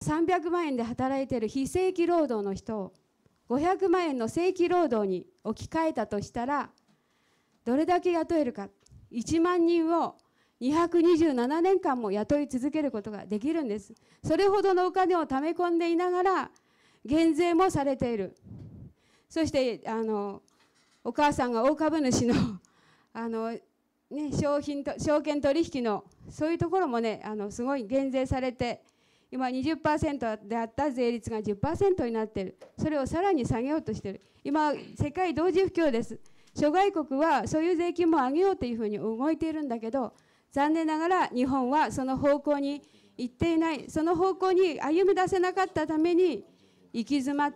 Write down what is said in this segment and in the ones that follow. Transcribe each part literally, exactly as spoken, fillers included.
さんびゃくまんえんで働いている非正規労働の人をごひゃくまんえんの正規労働に置き換えたとしたら、どれだけ雇えるか。いちまんにんをにひゃくにじゅうななねんかんも雇い続けることができるんです。それほどのお金を貯め込んでいながら減税もされている。そしてあのお母さんが大株主のあの、ね、商品と証券取引のそういうところもね、あのすごい減税されて、今 にじゅっパーセント であった税率が じゅっパーセント になっている。それをさらに下げようとしている。今世界同時不況です。諸外国はそういう税金も上げようというふうに動いているんだけど、残念ながら日本はその方向に行っていない。その方向に歩み出せなかったために行き詰まって、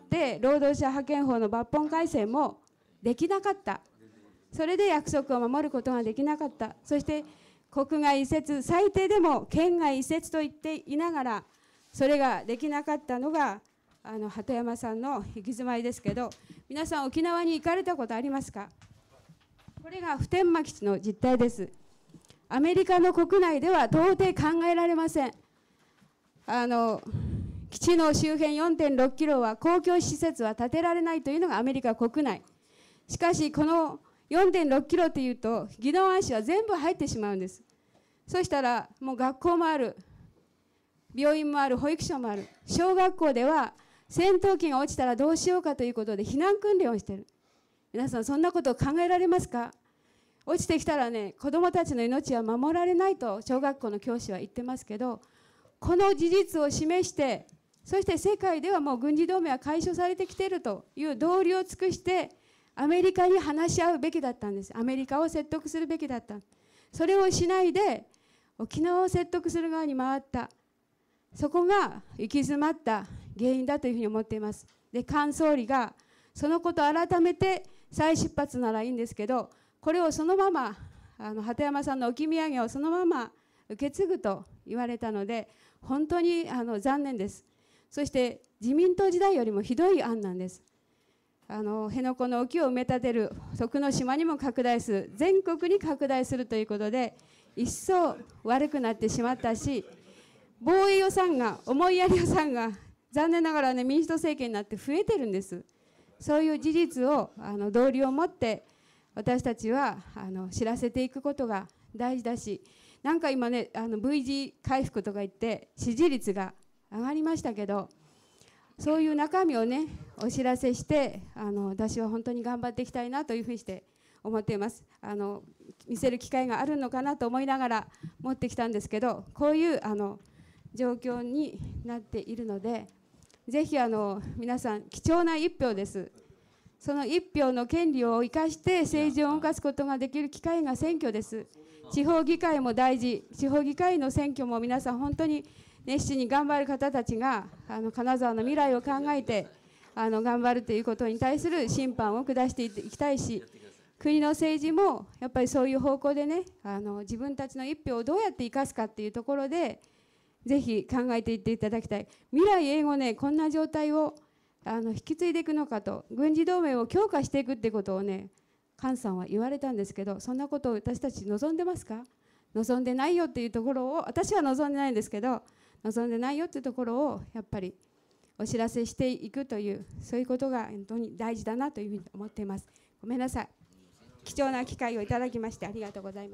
労働者派遣法の抜本改正もできなかった。それで約束を守ることができなかった。そして国外移設、最低でも県外移設と言っていながらそれができなかったのがあの鳩山さんの行き詰まりですけど、皆さん沖縄に行かれたことありますか？これが普天間基地の実態です。アメリカの国内では到底考えられません。あの基地の周辺 よんてんろくキロは公共施設は建てられないというのがアメリカ国内。しかしこの よんてんろくキロというと宜野湾市は全部入ってしまうんです。そしたらもう学校もある、病院もある、保育所もある。小学校では戦闘機が落ちたらどうしようかということで避難訓練をしている。皆さんそんなことを考えられますか？落ちてきたらね、子どもたちの命は守られないと小学校の教師は言ってますけど、この事実を示して、そして世界ではもう軍事同盟は解消されてきているという道理を尽くしてアメリカに話し合うべきだったんです。アメリカを説得するべきだった。それをしないで沖縄を説得する側に回った。そこが行き詰まった原因だというふうに思っています。で、菅総理がそのことを改めて再出発ならいいんですけど、これをそのままあの鳩山さんの置き土産をそのまま受け継ぐと言われたので、本当にあの残念です。そして自民党時代よりもひどい案なんです。あの辺野古の沖を埋め立てる、徳之島にも拡大する、全国に拡大するということで一層悪くなってしまったし、防衛予算が、思いやり予算が残念ながらね、民主党政権になって増えてるんです。そういう事実をあの道理を持って私たちはあの知らせていくことが大事だし、なんか今ね、あの ブイジー 回復とか言って支持率が上がりましたけど、そういう中身をねお知らせして、あの私は本当に頑張っていきたいなというふうにして思っています。あの見せる機会があるのかなと思いながら持ってきたんですけど、こういうあの状況になっているので、ぜひあの皆さん貴重な一票です。その一票の権利を生かして政治を動かすことができる機会が選挙です。地方議会も大事、地方議会の選挙も皆さん本当に熱心に頑張る方たちがあの金沢の未来を考えてあの頑張るということに対する審判を下していきたいし、国の政治もやっぱりそういう方向でね、あの自分たちの一票をどうやって生かすかっていうところでぜひ考えていっていただきたい。未来永劫ね、こんな状態をあの引き継いでいくのかと、軍事同盟を強化していくってことをね、菅さんは言われたんですけど、そんなことを私たち望んでますか？望んでないよっていうところを、私は望んでないんですけど、望んでないよっていうところをやっぱりお知らせしていくという、そういうことが本当に大事だなというふうに思っています。ごめんなさい。貴重な機会をいただきましてありがとうございます。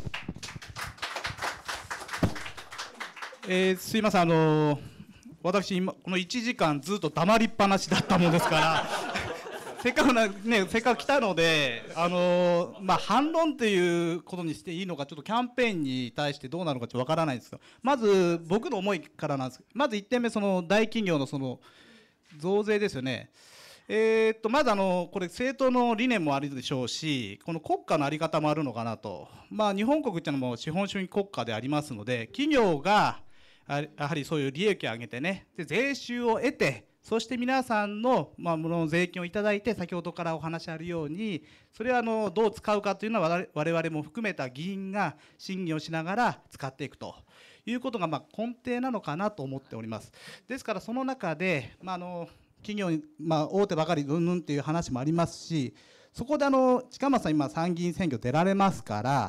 えー、すいません、あのー、私今このいちじかんずっと黙りっぱなしだったものですからせっかくな、ね、せっかく来たので、あのーまあ、反論ということにしていいのか、ちょっとキャンペーンに対してどうなのかちょっとわからないんですけど、まず僕の思いからなんですけど、まずいってんめ、その大企業のその増税ですよね。えー、っとまずあのこれ政党の理念もあるでしょうし、この国家の在り方もあるのかなと。まあ、日本国っていうのも資本主義国家でありますので、企業がやはりそういう利益を上げてね、で税収を得て、そして皆さんの、まあ、もの税金をいただいて、先ほどからお話あるように、それはあのどう使うかというのは我々も含めた議員が審議をしながら使っていくということがまあ根底なのかなと思っております。ですからその中で、まあ、あの企業に、まあ、大手ばかりうんぬんっていう話もありますし、そこであの近松さん今参議院選挙出られますから、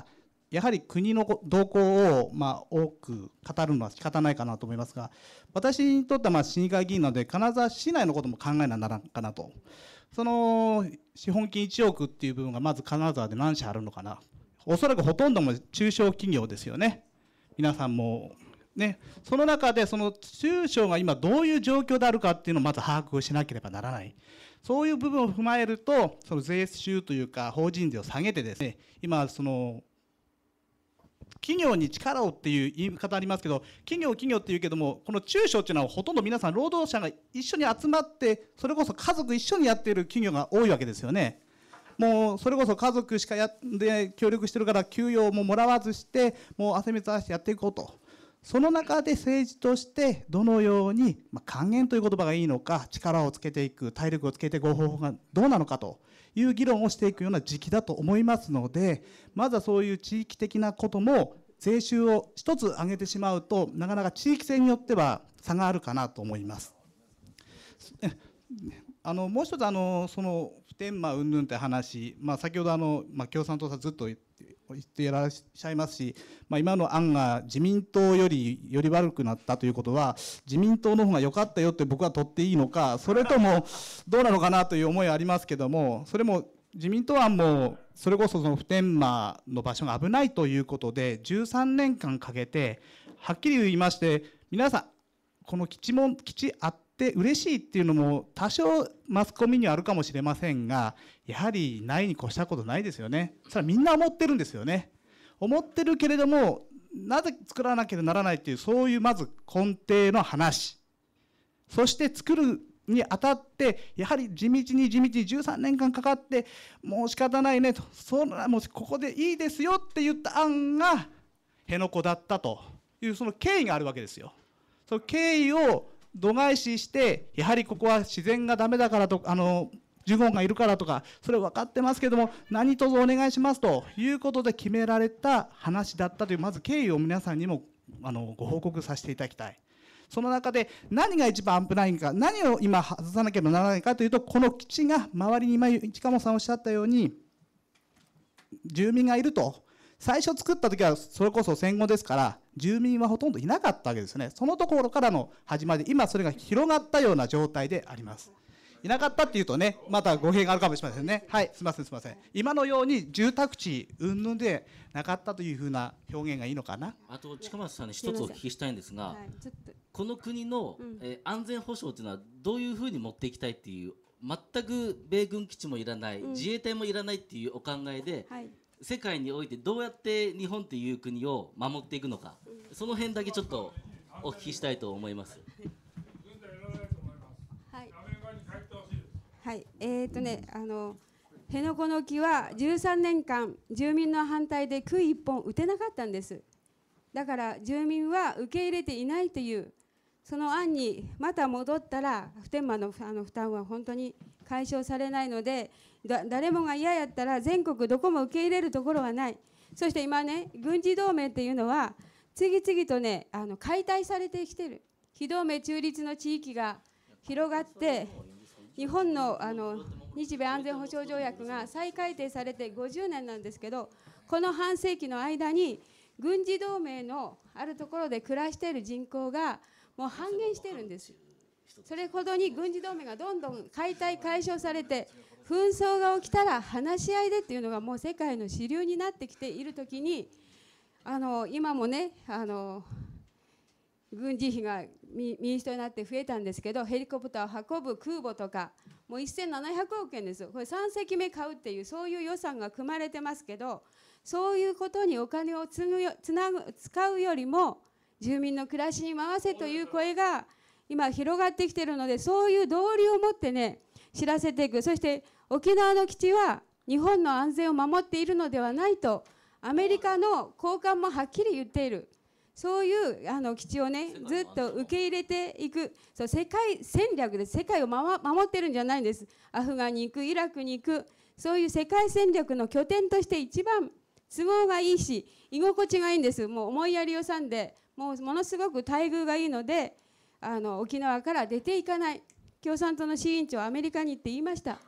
やはり国の動向をまあ多く語るのは仕方ないかなと思いますが、私にとってはまあ市議会議員なので金沢市内のことも考えなならんかなと。その資本金いちおくっていう部分がまず金沢で何社あるのかな。おそらくほとんども中小企業ですよね。皆さんもね、その中でその中小が今どういう状況であるかっていうのをまず把握をしなければならない。そういう部分を踏まえると、その税収というか法人税を下げてですね、今その企業に力をっていう言い方ありますけど、企業企業っていうけども、この中小っていうのはほとんど皆さん労働者が一緒に集まって、それこそ家族一緒にやっている企業が多いわけですよね。もうそれこそ家族しかやで協力してるから給与ももらわずして、もう汗水出してやっていこうと。その中で政治としてどのように、まあ、還元という言葉がいいのか、力をつけていく、体力をつけていく方法がどうなのかという議論をしていくような時期だと思いますので、まずはそういう地域的なことも税収を一つ上げてしまうと、なかなか地域性によっては差があるかなと思います。あのもう一つあのその普天間云々って話、まあ、先ほどあの、まあ、共産党さんずっと言って言っていらっしゃいますし、まあ、今の案が自民党よりより悪くなったということは自民党の方が良かったよって僕は取っていいのか、それともどうなのかなという思いはありますけども、それも自民党案もそれこそその普天間の場所が危ないということでじゅうさんねんかんかけてはっきり言いまして、皆さんこの基地も基地あって嬉しいっていうのも多少マスコミにはあるかもしれませんが、やはりないに越したことないですよね。それはみんな思ってるんですよね。思ってるけれどもなぜ作らなければならないっていう、そういうまず根底の話、そして作るにあたってやはり地道に地道にじゅうさんねんかんかかってもう仕方ないねと、そんなもうここでいいですよって言った案が辺野古だったというその経緯があるわけですよ。その経緯を度外視してやはりここは自然がダメだからとあのジュゴンがいるからとかそれ分かってますけども何卒お願いしますということで決められた話だったというまず経緯を皆さんにもあのご報告させていただきたい。その中で何が一番危ないか、何を今外さなければならないかというと、この基地が周りに今市川さんおっしゃったように住民がいると。最初作った時はそれこそ戦後ですから住民はほとんどいなかったわけですね。そのところからの始まり、今それが広がったような状態であります。いなかったっていうとね、また語弊があるかもしれませんね。はい、すみませんすみません。今のように住宅地云々でなかったというふうな表現がいいのかな。 あと近松さんに一つお聞きしたいんですが、 はい、ちょっとこの国の、 うんえー安全保障というのはどういうふうに持っていきたいっていう、全く米軍基地もいらない、 うん自衛隊もいらないっていうお考えで、 はい、 世界においてどうやって日本っていう国を守っていくのか、その辺だけちょっとお聞きしたいと思います。 はい、はい、えーとね、あの辺野古の木はじゅうさんねんかん住民の反対で杭一本打てなかったんです。だから住民は受け入れていないというその案にまた戻ったら普天間のあの負担は本当に解消されないので、だ誰もが嫌やったら全国どこも受け入れるところはない。そして今ね、軍事同盟っていうのは次々とねあの解体されてきてる。非同盟中立の地域が広がって日本のあの日米安全保障条約が再改定されてごじゅうねんなんですけど、この半世紀の間に軍事同盟のあるところで暮らしている人口がもう半減してるんです。それほどに軍事同盟がどんどん解体解消されて紛争が起きたら話し合いでっていうのがもう世界の主流になってきているときに、あの今もねあの軍事費が民主党になって増えたんですけど、ヘリコプターを運ぶ空母とかもうせんななひゃくおくえんですよ。これさんせきめ買うっていうそういう予算が組まれてますけど、そういうことにお金をつぐよつなぐ使うよりも住民の暮らしに回せという声が今広がってきているので、そういう道理を持ってね知らせていく。そして沖縄の基地は日本の安全を守っているのではないとアメリカの高官もはっきり言っている。そういうあの基地をねずっと受け入れていく、そう世界戦略で世界を守ってるんじゃないんです。アフガンに行く、イラクに行く、そういう世界戦略の拠点として一番都合がいいし居心地がいいんです。もう思いやり予算でもうものすごく待遇がいいので、あの沖縄から出ていかない。共産党の市委員長はアメリカに行って言いました。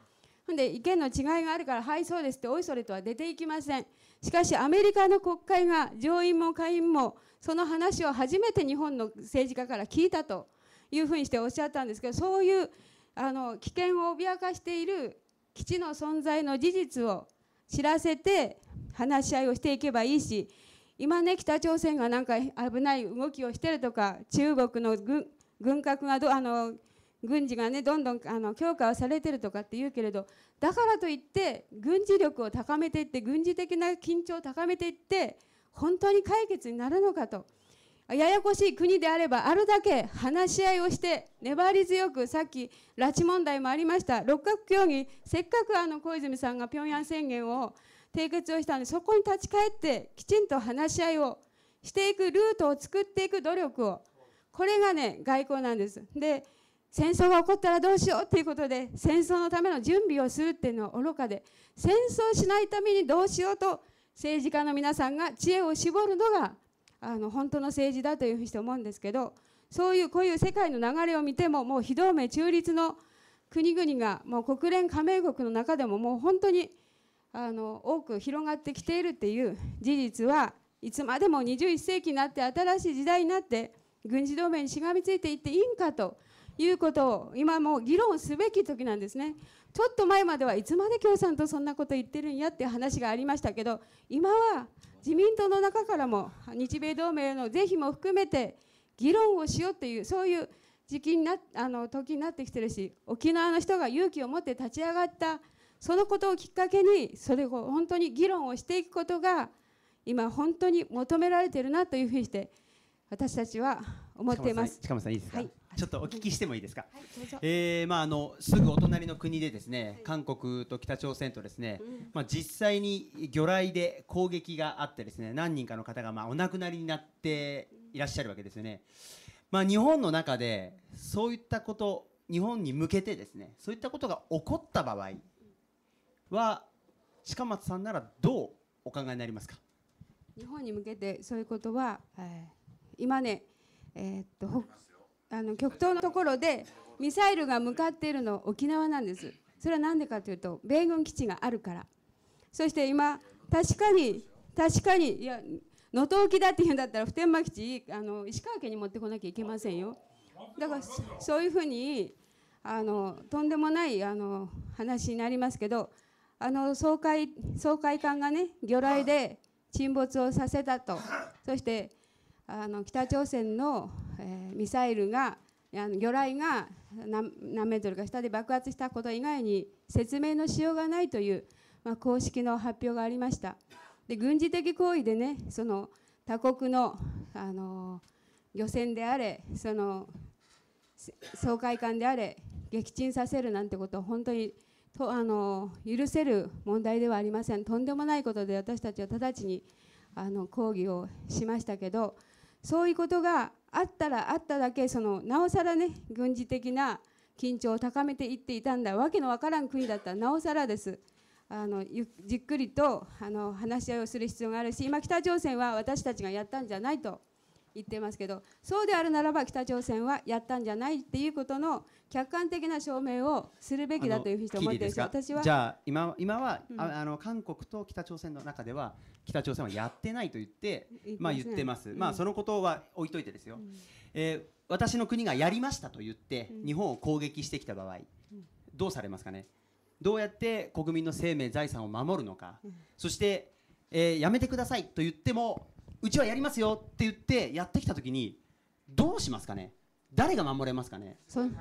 ほんで意見の違いがあるから、はいそうですっておいそれとは出ていきません。しかしアメリカの国会が上院も下院もその話を初めて日本の政治家から聞いたというふうにしておっしゃったんですけど、そういうあの危険を脅かしている基地の存在の事実を知らせて話し合いをしていけばいいし、今ね北朝鮮がなんか危ない動きをしてるとか、中国の 軍, 軍拡がどあの軍事がねどんどんあの強化をされてるとかって言うけれど、だからといって軍事力を高めていって軍事的な緊張を高めていって本当に解決になるのかと。ややこしい国であればあるだけ話し合いをして粘り強く、さっき拉致問題もありました、六角協議、せっかくあの小泉さんが平壌宣言を締結をしたので、そこに立ち返ってきちんと話し合いをしていくルートを作っていく努力を、これがね外交なんです。で戦争が起こったらどうしようということで戦争のための準備をするっていうのは愚かで、戦争しないためにどうしようと政治家の皆さんが知恵を絞るのがあの本当の政治だというふうにして思うんですけど、そういうこういう世界の流れを見ても、もう非同盟中立の国々がもう国連加盟国の中でももう本当にあの多く広がってきているっていう事実は、いつまでもにじゅういっ世紀になって新しい時代になって軍事同盟にしがみついていっていいんかということを今もう議論すべき時なんですね。ちょっと前まではいつまで共産党そんなこと言ってるんやっていう話がありましたけど、今は自民党の中からも日米同盟の是非も含めて議論をしようという、そういう時期になあの時になってきてるし、沖縄の人が勇気を持って立ち上がったそのことをきっかけに、それを本当に議論をしていくことが今本当に求められているなというふうにして私たちは思っています。 近本さんいいですか、 はい、 ちょっとお聞きしてもいいですか。 はい、どうぞ。 えーまあ、あのすぐお隣の国でですね、韓国と北朝鮮とですね、 うんまあ、実際に魚雷で攻撃があってですね、何人かの方がまあお亡くなりになっていらっしゃるわけですよね。まあ、日本の中でそういったこと、日本に向けてですね、そういったことが起こった場合は近松さんならどうお考えになりますか。 日本に向けてそういうことは、えー今ね、えーっとほあの極東のところでミサイルが向かっているのは沖縄なんです。それは何でかというと米軍基地があるから。そして今確かに確かにいや能登沖だっていうんだったら普天間基地あの石川県に持ってこなきゃいけませんよ。だからそういうふうにあのとんでもないあの話になりますけど、あの掃海掃海艦がね魚雷で沈没をさせたと。そしてあの北朝鮮の、えー、ミサイルがあの魚雷が 何, 何メートルか下で爆発したこと以外に説明のしようがないという、まあ、公式の発表がありました。で軍事的行為でね、その他国の、あの漁船であれ、その掃海艦であれ撃沈させるなんてことは本当にとあの許せる問題ではありません。とんでもないことで私たちは直ちにあの抗議をしましたけど、そういうことがあったらあっただけ、そのなおさらね軍事的な緊張を高めていっていたんだ。わけのわからん国だったらなおさらです。あのゆじっくりとあの話し合いをする必要があるし、今北朝鮮は私たちがやったんじゃないと言っていますけど、そうであるならば北朝鮮はやったんじゃないっていうことの客観的な証明をするべきだというふうに思っているし、私はじゃあ 今, 今は、うん、ああの韓国と北朝鮮の中では北朝鮮はやってないと言って、まあ、言ってます、うん、まあそのことは置いといてですよ、うんえー、私の国がやりましたと言って、うん、日本を攻撃してきた場合、うん、どうされますかね。どうやって国民の生命財産を守るのか、うん、そして、えー、やめてくださいと言ってもうちはやりますよって言ってやってきたときにどうしますかね。誰が守れますかね。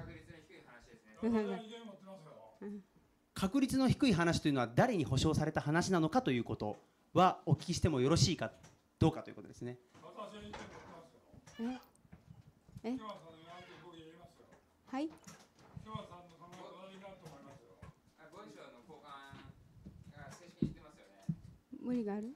確率の低い話というのは誰に保証された話なのかということはお聞きしてもよろしいかどうかということですね。 ええはい。無理がある。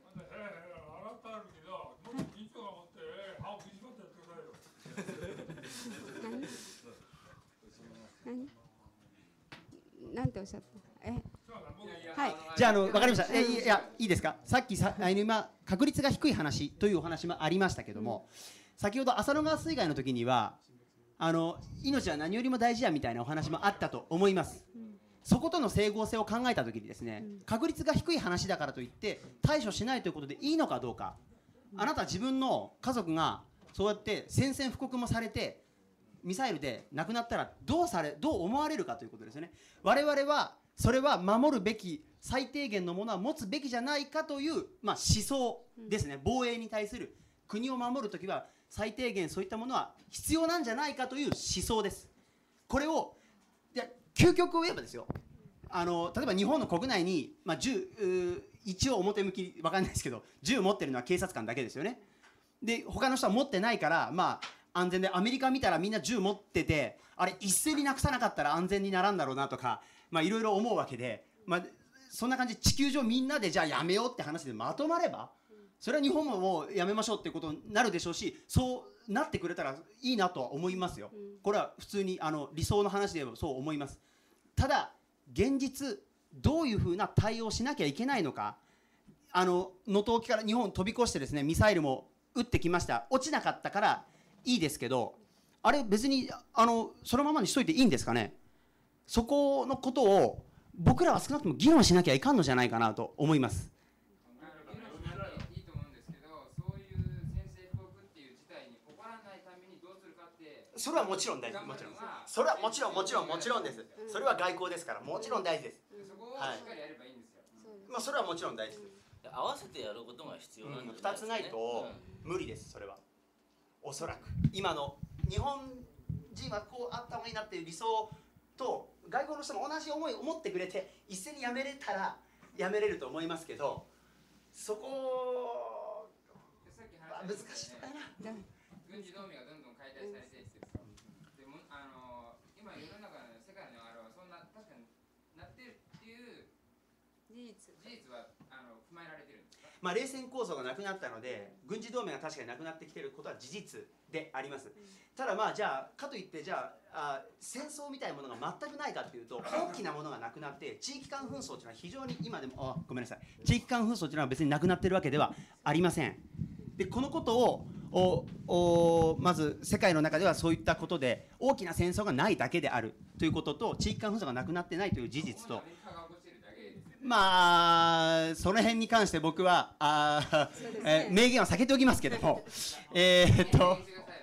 何？何ておっしゃった？え、はい。 じゃあ、あの分かりました。えいやいいですか。さっきさあの今確率が低い話というお話もありましたけども、うん、先ほど浅野川水害の時にはあの命は何よりも大事やみたいなお話もあったと思います。うん、 そことの整合性を考えたときにですね、うん、確率が低い話だからといって対処しないということでいいのかどうか、うん、あなた自分の家族がそうやって宣戦布告もされてミサイルで亡くなったらどうされどう思われるかということですよね。我々はそれは守るべき最低限のものは持つべきじゃないかという、まあ、思想ですね。防衛に対する国を守るときは最低限そういったものは必要なんじゃないかという思想です。これをいや究極を言えばですよ、あの例えば日本の国内に、まあ、銃一応表向き分かんないですけど銃持ってるのは警察官だけですよね。で他の人は持ってないから、まあ、安全でアメリカ見たらみんな銃持っててあれ一斉になくさなかったら安全にならんだろうなとかいろいろ思うわけで、まあ、そんな感じで地球上みんなでじゃあやめようって話でまとまればそれは日本ももうやめましょうっていうことになるでしょうし、そうなってくれたらいいなとは思いますよ。これは普通にあの理想の話で言えばそう思います。ただ現実どういうふうな対応しなきゃいけないのか、あの能登沖から日本飛び越してですねミサイルも撃ってきました。落ちなかったからいいですけど、あれ別にあのそのままにしといていいんですかね。そこのことを僕らは少なくとも議論しなきゃいかんのじゃないかなと思います。それはもちろん大事、もちろんそれはもちろんもちろんもちろんです。それは外交ですからもちろん大事です。そこをしっかりやればいいんですよ。まあそれはもちろん大事です。 合わせてやることが必要なんですね。 ふたつないと無理です。それはおそらく今の日本人はこうあった方がいいなっていう理想と外国の人も同じ思いを持ってくれて一斉にやめれたらやめれると思いますけど、そこは難しいのかな。 軍事同盟がどんどん解体されていってでもあの今世の中の世界のあれはそんな確かになってるっていう事実事実はあの踏まえられてるんですか。 まあ冷戦構造がなくなったので軍事同盟が確かになくなってきていることは事実であります。ただまあじゃあかといってじゃあ、あ戦争みたいなものが全くないかっていうと大きなものがなくなって地域間紛争というのは非常に今でもあごめんなさい地域間紛争というのは別になくなっているわけではありません。でこのことをおおまず世界の中ではそういったことで大きな戦争がないだけであるということと地域間紛争がなくなってないという事実とまあその辺に関して僕はあ、ねえー、明言は避けておきますけどもえー、っと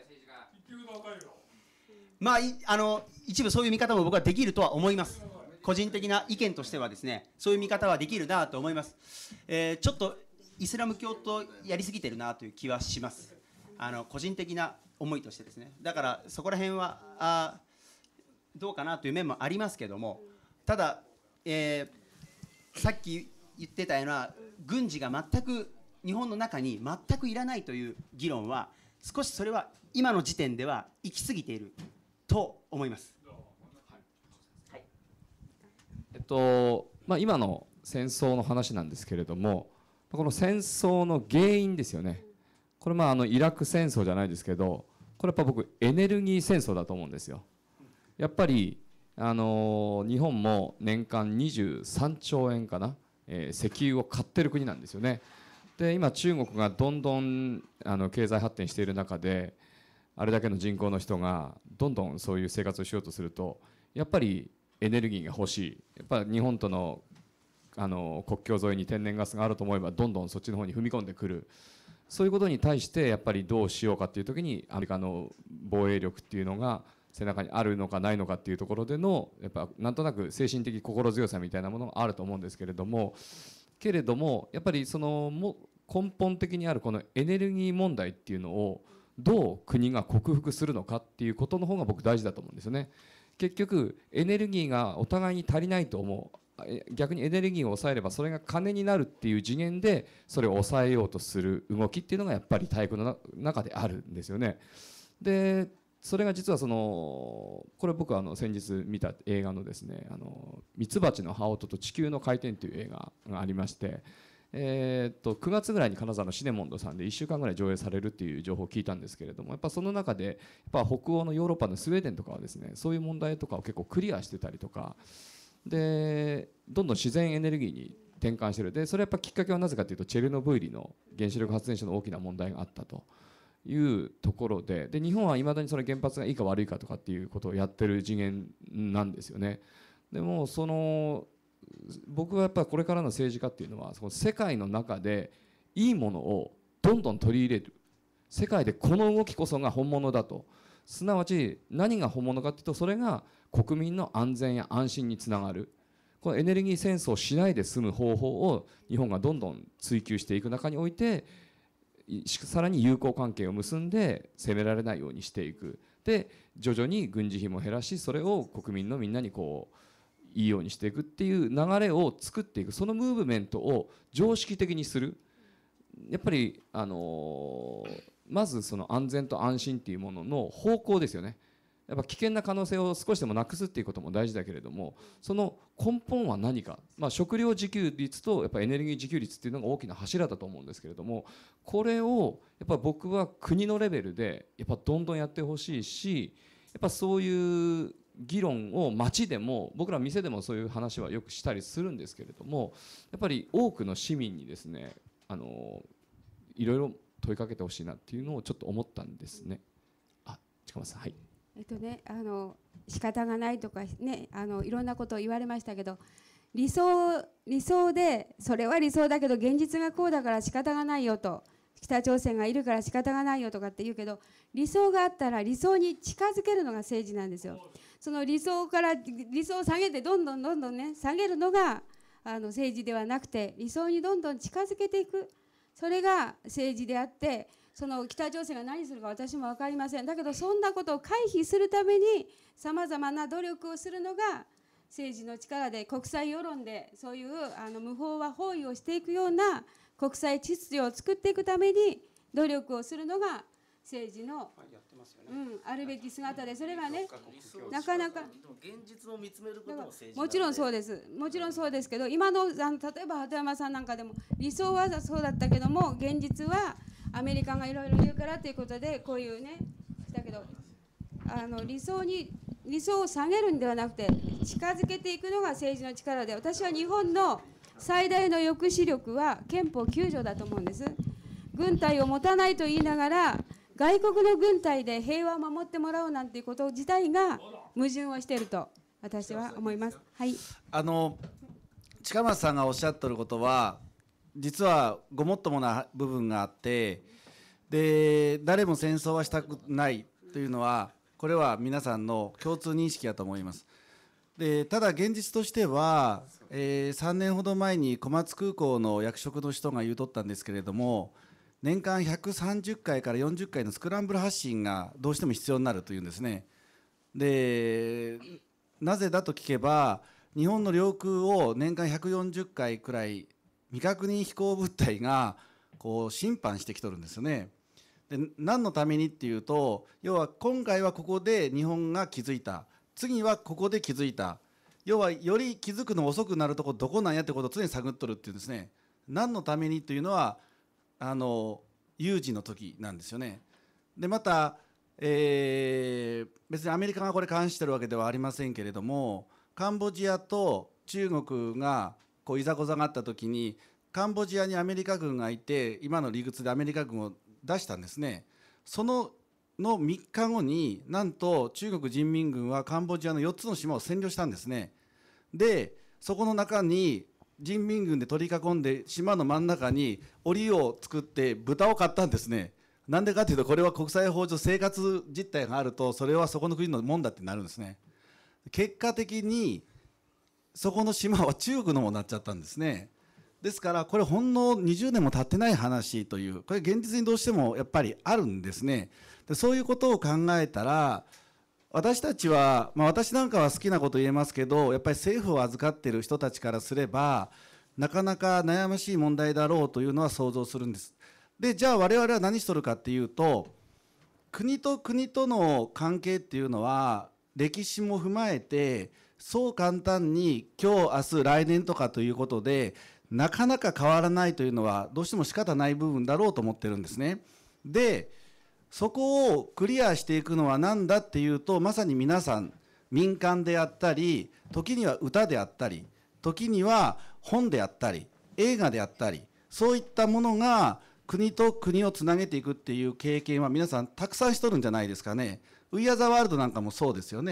まああの一部そういう見方も僕はできるとは思います。個人的な意見としてはですねそういう見方はできるなと思います。えー、ちょっとイスラム教とやりすぎてるなという気はします。あの個人的な思いとしてですね。だからそこら辺はあどうかなという面もありますけども、ただ、えー、さっき言ってたような軍事が全く日本の中に全くいらないという議論は少しそれは今の時点では行き過ぎていると思います。 はい、えっとまあ、今の戦争の話なんですけれども、この戦争の原因ですよね。これまああのイラク戦争じゃないですけど、これやっぱ僕エネルギー戦争だと思うんですよ。やっぱりあの日本も年間にじゅうさんちょうえんかな、えー、石油を買ってる国なんですよね。で今中国がどんどんあの経済発展している中であれだけの人口の人がどんどんそういう生活をしようとするとやっぱりエネルギーが欲しい。やっぱり日本とのあの国境沿いに天然ガスがあると思えばどんどんそっちの方に踏み込んでくる。そういうことに対してやっぱりどうしようかっていう時にアメリカの防衛力っていうのが背中にあるのかないのかっていうところでのやっぱなんとなく精神的心強さみたいなものがあると思うんですけれども、けれどもやっぱりそのも根本的にあるこのエネルギー問題っていうのをどう国が克服するのかっていうことの方が僕大事だと思うんですよね。結局エネルギーがお互いに足りないと思う。逆にエネルギーを抑えればそれが金になるっていう次元でそれを抑えようとする動きっていうのがやっぱり大国の中であるんですよね。でそれが実はそのこれ僕はあの先日見た映画のですねあのミツバチの羽音と地球の回転という映画がありまして、えー、っとくがつぐらいに金沢のシネモンドさんでいっしゅうかんぐらい上映されるっていう情報を聞いたんですけれども、やっぱその中でやっぱ北欧のヨーロッパのスウェーデンとかはですねそういう問題とかを結構クリアしてたりとかでどんどん自然エネルギーに転換している。でそれはやっぱきっかけはなぜかというとチェルノブイリの原子力発電所の大きな問題があったというところで、で日本はいまだにそれ原発がいいか悪いかとかっていうことをやってる次元なんですよね。 でもその僕はやっぱりこれからの政治家っていうのはその世界の中でいいものをどんどん取り入れる、世界でこの動きこそが本物だと、すなわち何が本物かというとそれが国民の安全や安心につながる、このエネルギー戦争をしないで済む方法を日本がどんどん追求していく中において、さらに友好関係を結んで攻められないようにしていく、で徐々に軍事費も減らしそれを国民のみんなにこういいようにしていくっていう流れを作っていく、そのムーブメントを常識的にする。やっぱり、あのー、まずその安全と安心っていうものの方向ですよね。やっぱ危険な可能性を少しでもなくすっていうことも大事だけれども、その根本は何か、まあ、食料自給率とやっぱエネルギー自給率っていうのが大きな柱だと思うんですけれども、これをやっぱ僕は国のレベルでやっぱどんどんやってほしいし、やっぱそういう議論を街でも僕ら店でもそういう話はよくしたりするんですけれども、やっぱり多くの市民にですね、あのいろいろ問いかけてほしいなっていうのをちょっと思ったんですね。あ、近松さん、はい。 えっとね、あの仕方がないとかね、あのいろんなことを言われましたけど、理想理想でそれは理想だけど現実がこうだから仕方がないよと、北朝鮮がいるから仕方がないよとかって言うけど、理想があったら理想に近づけるのが政治なんですよ。その理想から理想を下げてどんどんどんどんね下げるのがあの政治ではなくて、理想にどんどん近づけていく、それが政治であって、その北朝鮮が何するか私も分かりません。だけどそんなことを回避するためにさまざまな努力をするのが政治の力で、国際世論でそういうあの無法は包囲をしていくような国際秩序を作っていくために努力をするのが政治の、うん、あるべき姿で、それがねなかなか現実を見つめることも政治もちろんそうです、もちろんそうですけど、今の、あの例えば鳩山さんなんかでも理想はそうだったけども現実はアメリカがいろいろ言うからということでこういうねだけど、あの理想に理想を下げるんではなくて近づけていくのが政治の力で、私は日本の最大の抑止力は憲法きゅう条だと思うんです。軍隊を持たないと言いながら外国の軍隊で平和を守ってもらうなんていうこと自体が矛盾をしていると私は思います。はい、 あの近松さんがおっしゃってることは実はごもっともな部分があって、で誰も戦争はしたくないというのはこれは皆さんの共通認識だと思います。でただ現実としては、えー、さんねんほど前に小松空港の役職の人が言うとったんですけれども、年間ひゃくさんじゅっかいからよんじゅっかいのスクランブル発進がどうしても必要になるというんですね。でなぜだと聞けば、日本の領空を年間ひゃくよんじゅっかいくらい未確認飛行物体がこう侵犯してきとるんですよね。で何のためにっていうと、要は今回はここで日本が気づいた、次はここで気づいた、要はより気づくの遅くなるとこどこなんやってことを常に探っとるっていうんですね。何のためにというのはあの有事の時なんですよね。でまた、えー、別にアメリカがこれ監視してるわけではありませんけれども、カンボジアと中国がこういざこざがあった時にカンボジアにアメリカ軍がいて、今の理屈でアメリカ軍を出したんですね。そののみっかごになんと中国人民軍はカンボジアのよっつの島を占領したんですね。でそこの中に人民軍で取り囲んで島の真ん中に檻を作って豚を飼ったんですね。なんでかというと、これは国際法上生活実態があるとそれはそこの国のもんだってなるんですね。結果的にそこの島は中国のものになっちゃったんですね。ですからこれほんのにじゅうねんも経ってない話という、これ現実にどうしてもやっぱりあるんですね。でそういうことを考えたら、私たちは、まあ、私なんかは好きなこと言えますけど、やっぱり政府を預かっている人たちからすればなかなか悩ましい問題だろうというのは想像するんです。でじゃあ我々は何しとるかっていうと、国と国との関係っていうのは歴史も踏まえてそう簡単に今日明日来年とかということでなかなか変わらないというのはどうしても仕方ない部分だろうと思ってるんですね。でそこをクリアしていくのは何だっていうと、まさに皆さん民間であったり、時には歌であったり、時には本であったり映画であったり、そういったものが国と国をつなげていくっていう経験は皆さんたくさんしとるんじゃないですかね。We Are the Worldなんかもそうですよね。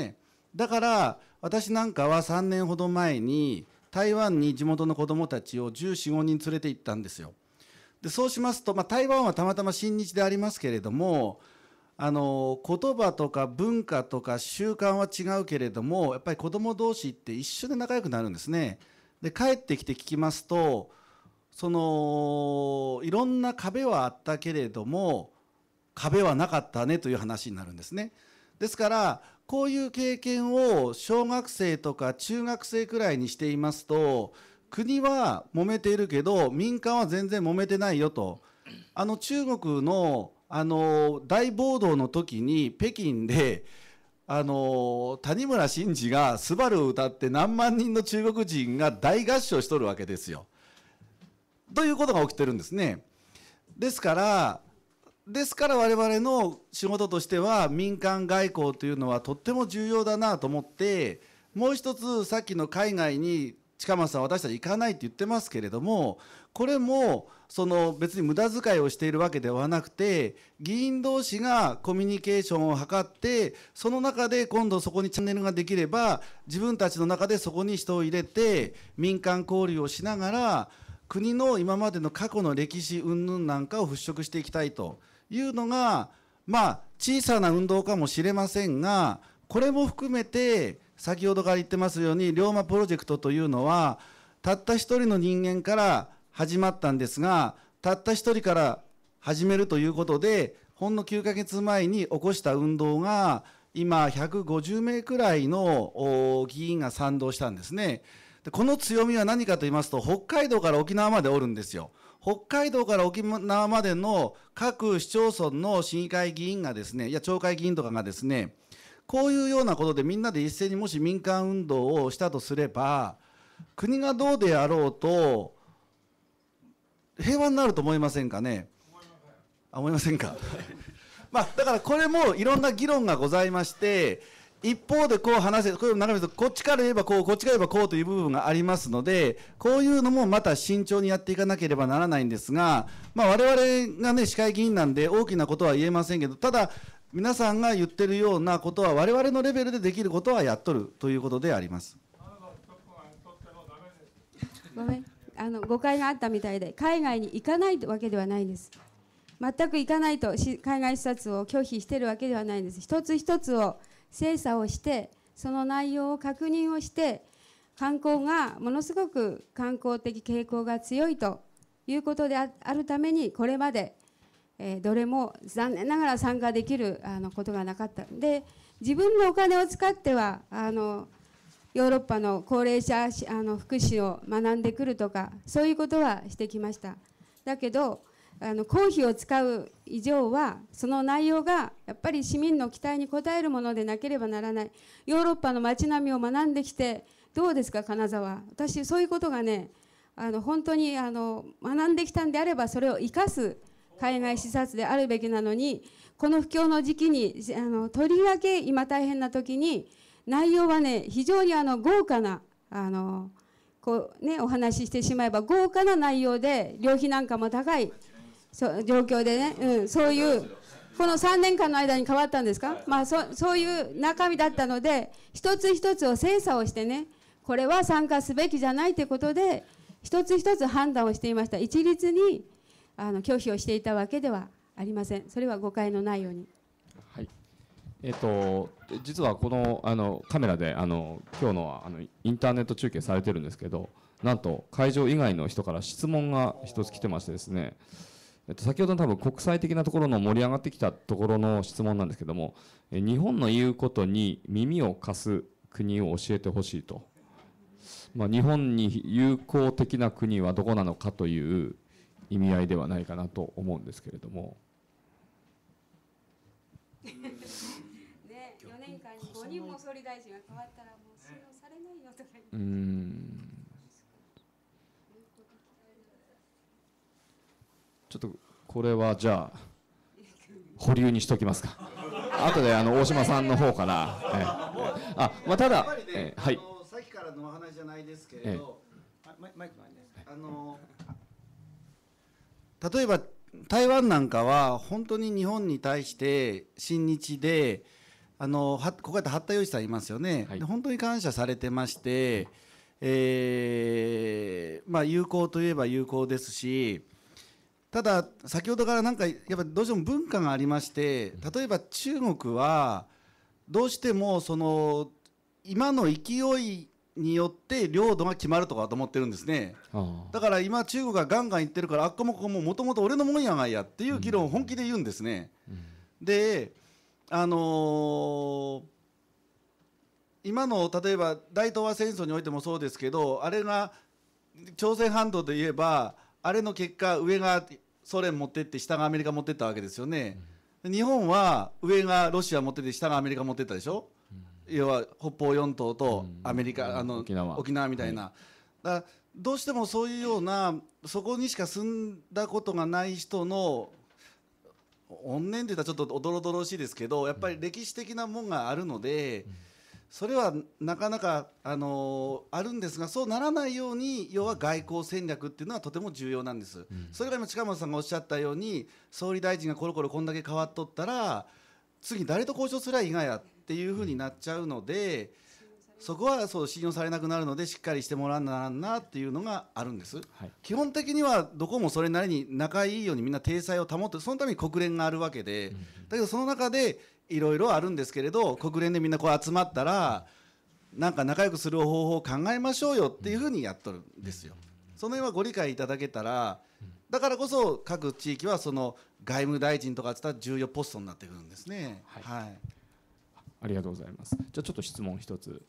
だから私なんかはさんねんほど前に台湾に地元の子どもたちをじゅうよん、ごにん連れて行ったんですよ。でそうしますと、まあ、台湾はたまたま親日でありますけれども、あの言葉とか文化とか習慣は違うけれども、やっぱり子ども同士って一緒で仲良くなるんですね。で帰ってきて聞きますと、そのいろんな壁はあったけれども壁はなかったねという話になるんですね。ですからこういう経験を小学生とか中学生くらいにしていますと、国は揉めているけど民間は全然揉めてないよと。あの中国のあの大暴動の時に北京であの谷村新司が「スバルを歌って何万人の中国人が大合唱しとるわけですよ。ということが起きてるんですね。ですからですから我々の仕事としては民間外交というのはとっても重要だなと思って、もう一つさっきの海外に近松さん私たち行かないって言ってますけれども、これもその別に無駄遣いをしているわけではなくて、議員同士がコミュニケーションを図って、その中で今度そこにチャンネルができれば自分たちの中でそこに人を入れて民間交流をしながら国の今までの過去の歴史云々なんかを払拭していきたいというのが、まあ小さな運動かもしれませんが、これも含めて先ほどから言ってますように龍馬プロジェクトというのはたった一人の人間から始まったんですが、たった一人から始めるということでほんのきゅうかげつまえに起こした運動が今ひゃくごじゅうめいくらいの議員が賛同したんですね。でこの強みは何かと言いますと、北海道から沖縄までおるんですよ。北海道から沖縄までの各市町村の市議会議員がですね、いや町会議員とかがですね、こういうようなことでみんなで一斉にもし民間運動をしたとすれば、国がどうであろうと平和になると思いませんかね。あ、思いませんかまあだからこれもいろんな議論がございまして、一方でこう話せ、これを眺めるとこっちから言えばこう、こっちから言えばこうという部分がありますので、こういうのもまた慎重にやっていかなければならないんですが、まあ、我々がね市会議員なんで大きなことは言えませんけど、ただ皆さんが言ってるようなことは我々のレベルでできることはやっとるということであります。 ごめん、あの誤解があったみたいで、海外に行かないわけではないんです。全く行かないと海外視察を拒否しているわけではないんです。一つ一つを精査をして、その内容を確認をして、観光がものすごく観光的傾向が強いということであるために、これまで、えー、どれも残念ながら参加できるあのことがなかった。で、自分のお金を使ってはあのヨーロッパの高齢者あの福祉を学んでくるとか、そういうことはしてきました。だけどあの公費を使う以上はその内容がやっぱり市民の期待に応えるものでなければならない。ヨーロッパの街並みを学んできてどうですか金沢。私そういうことがね、あの本当にあの学んできたんであればそれを生かす海外視察であるべきなのに、この不況の時期にあのとりわけ今大変な時に内容はね非常にあの豪華なあのこう、ね、お話ししてしまえば豪華な内容で、旅費なんかも高いそ状況でね、うん、そういうこのさんねんかんの間に変わったんですか、まあ、そ, そういう中身だったので、一つ一つを精査をしてね、これは参加すべきじゃないということで一つ一つ判断をしていました。一律にあの拒否をしていたわけではありません。それは誤解のないように。 はい、えー、と実はこのあのカメラであの今日のはあのインターネット中継されてるんですけど、なんと会場以外の人から質問が一つ来てましてですね、えっと、先ほどの多分国際的なところの盛り上がってきたところの質問なんですけども、え日本の言うことに耳を貸す国を教えてほしいと、まあ、日本に友好的な国はどこなのかという意味合いではないかなと思うんですけれども。 ね、よねんかんにごにんも総理大臣が変わったらもう信用されないよとか言って。 うーんちょっとこれはじゃあ保留にしときますか。後であの大島さんの方から、ええ、あ、まあ、ただ、ええ、はい。 さっきからのお話じゃないですけれど、ええ、マイクあの例えば台湾なんかは本当に日本に対して親日で、 あのはここやって八田洋一さんいますよね、 はい、 で本当に感謝されてまして、えーまあ、友好といえば友好ですし、ただ先ほどからなんかやっぱりどうしても文化がありまして、例えば中国はどうしてもその今の勢いによって領土が決まるとかと思ってるんですね。だから今中国がガンガン言ってるから、あっこもここももともと俺のもんやがいやっていう議論を本気で言うんですね。うん、であのー、今の例えば大東亜戦争においてもそうですけど、あれが朝鮮半島で言えばあれの結果上がソ連持ってって下がアメリカ持ってったわけですよね。うん、日本は上がロシア持ってって下がアメリカ持ってったでしょ。うん、要は北方四島とアメリカ、うん、あの沖縄、沖縄みたいな、はい、だからどうしてもそういうようなそこにしか住んだことがない人の怨念といったらちょっとおどろどろしいですけど、やっぱり歴史的なもんがあるので、それはなかなか、あのー、あるんですが、そうならないように要は外交戦略っていうのはとても重要なんです。うん、それが今近本さんがおっしゃったように、総理大臣がコロコロこんだけ変わっとったら次誰と交渉すりゃいいがやっていうふうになっちゃうので、そこはそう信用されなくなるのでしっかりしてもらわならんなっていうのがあるんです。はい、基本的にはどこもそれなりに仲いいようにみんな体裁を保って、そのために国連があるわけで、うん、だけどその中でいろいろあるんですけれど、国連でみんなこう集まったらなんか仲良くする方法を考えましょうよっていうふうにやっとるんですよ。その辺はご理解いただけたら、だからこそ各地域はその外務大臣とかって言ったら重要ポストになってくるんですね。はい、はい、 ありがとうございます。じゃあちょっと質問一つ。